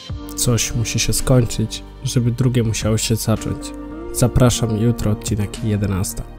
Coś musi się skończyć, żeby drugie musiało się zacząć. Zapraszam, jutro odcinek 11.